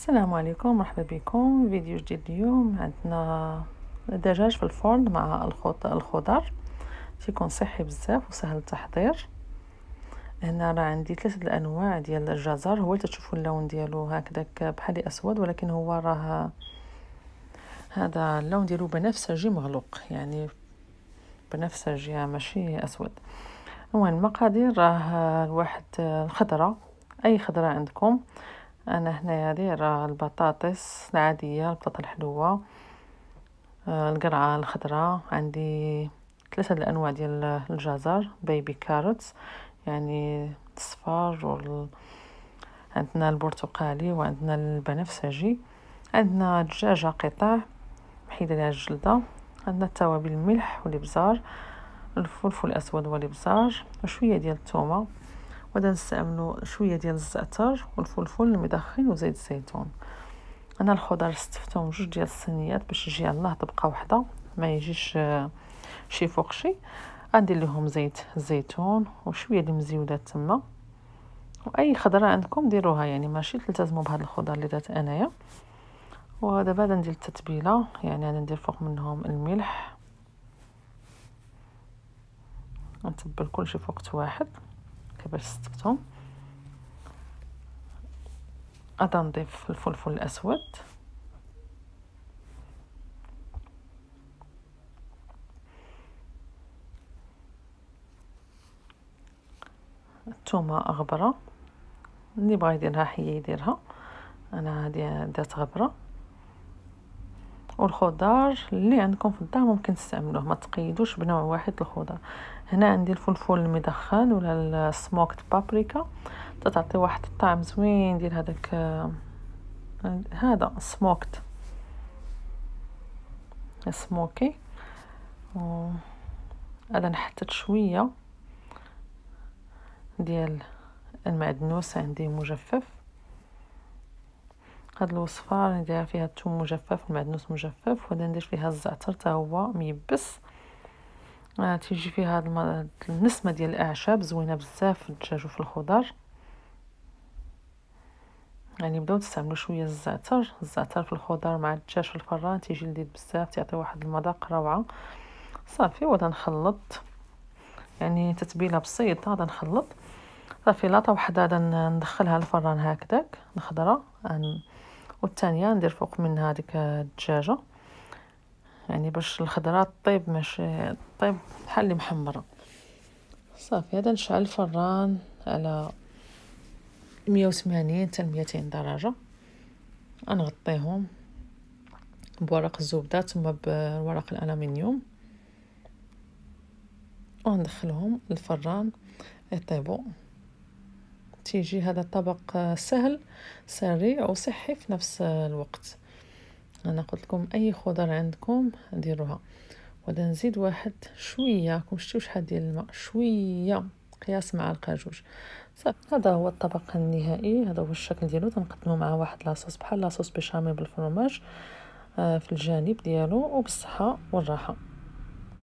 السلام عليكم، مرحبا بكم فيديو جديد. اليوم عندنا دجاج في الفرن مع الخضر تيكون صحي بزاف وسهل التحضير. هنا راه عندي ثلاثه الانواع ديال الجزر، هو تشوفوا اللون ديالو هكذاك بحال اسود، ولكن هو راه هذا اللون ديالو بنفسجي مغلوق، يعني بنفسجي ماشي اسود. المهم المقادير راه واحد الخضره، اي خضره عندكم. انا هنايا دايره البطاطس العاديه، البطاطا الحلوه، القرعه الخضراء. عندي ثلاثه الانواع ديال الجزر، بيبي كاروتس يعني الصفار عندنا البرتقالي وعندنا البنفسجي. عندنا دجاجه قطع محيده لها الجلده. عندنا التوابل، الملح والابزار، الفلفل الاسود والابزار، وشويه ديال الثومه. وغادي نستعملوا شويه ديال الزعتر والفلفل المدخن وزيت الزيتون. انا الخضر استفتهم جوج ديال الصينيات باش يجي على الله طبقه واحده، ما يجيش شي فوق شي. غندير لهم زيت الزيتون وشويه ديال المزيودات تما، واي خضره عندكم ديروها، يعني ماشي تلتزموا بهاد الخضر اللي درت انايا. ودابا ندير التتبيله، يعني انا ندير فوق منهم الملح، نتبل كلشي في وقت واحد كيفاش استفتهم. غادي نضيف الفلفل الاسود، الثومه غبره، اللي بغا يديرها حيه يديرها، انا هادي درت غبره. والخضار اللي عندكم في الدار ممكن تستعملوه، ما تقيدوش بنوع واحد الخضار. هنا عندي الفلفل المدخن ولا السموكت بابريكا، تعطي واحد الطعم زوين ديال هذاك هذا سموكي. انا نحطت شويه ديال المعدنوس عندي مجفف. هاد الوصفه ندير فيها الثوم مجفف والمعدنوس مجفف، وغادي ندير فيها الزعتر حتى هو ميبس. تيجي فيها هاد النسمه ديال الاعشاب زوينه بزاف في الدجاج وفي الخضر. يعني بداو تستعملوا شويه الزعتر في الخضر مع الدجاج في الفران، تيجي لذيذ بزاف، تعطي واحد المذاق روعه. صافي وغادي نخلط، يعني تتبيله بسيطه. غادي نخلط صافي لاطه وحده غادي ندخلها للفران هكذاك الخضره، والثانيه ندير فوق منها هذيك الدجاجه، يعني باش الخضره طيب ماشي طيب بحال اللي محمره. صافي هذا نشعل الفران على 180 حتى 200 درجه. غنغطيهم بورق الزبده ثم بورق الالومنيوم، وندخلهم للفران يطيبوا. تيجي هذا الطبق سهل سريع وصحي في نفس الوقت. انا قلت لكم اي خضر عندكم ديروها. وغادي نزيد واحد شويه، راكم شفتوا شحال ديال الماء، شويه قياس معلقه جوج. صافي هذا هو الطبق النهائي، هذا هو الشكل ديالو. تنقدموا مع واحد لاصوص بحال لاصوص بيشاميل بالفرماج في الجانب ديالو، وبالصحه والراحه.